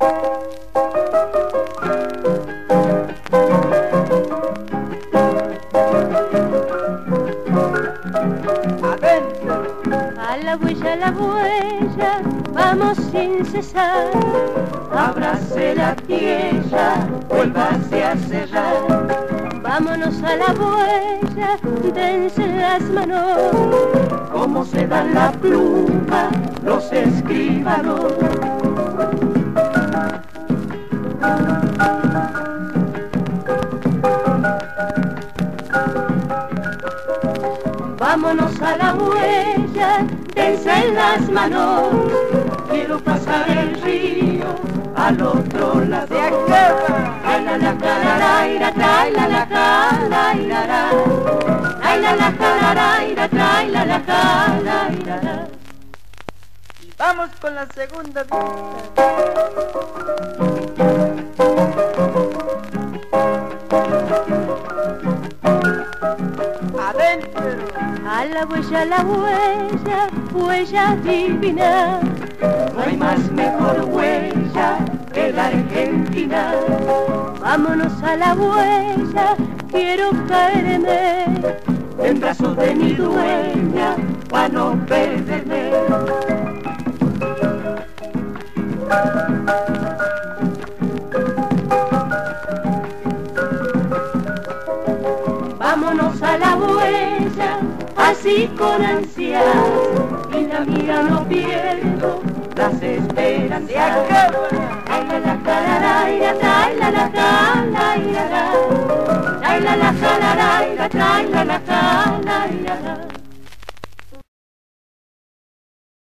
A la huella, vamos sin cesar. Abrace la tierra, vuélvase a cerrar. Vámonos a la huella, dense las manos. Como se dan la pluma los escribanos. Vámonos a la huella, dense las manos. Quiero pasar el río al otro lado. ¡Se acaba! Ay la la calaraira, trae la la calairara. Ay la la calaraira, trae la la calairara. Y vamos con la segunda vista. Adentro. A la huella, huella divina. No hay más mejor huella que la Argentina. Vámonos a la huella, quiero caerme En brazos de mi dueña, pa' no perderme. Vámonos a la huella, así con ansias, y la mira no pierdo las esperanzas. Ay la la calaraira, trae la la calairara. Ay la la calaraira, trae la la calairara.